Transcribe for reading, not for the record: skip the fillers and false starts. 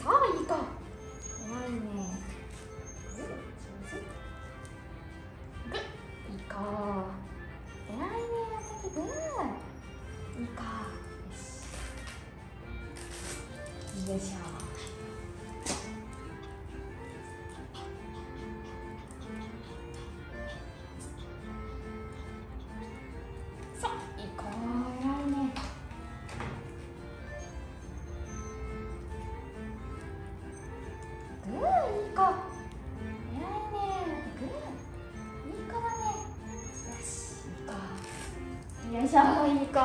さあいいか。偉いね。グー、いいか。偉いね、たけグー。いいか。よし。よいしょ。さあいいか。偉いね。グー、いいか。偉いね。グー、いい子だね。よし、いいか。よいしょ、いい子。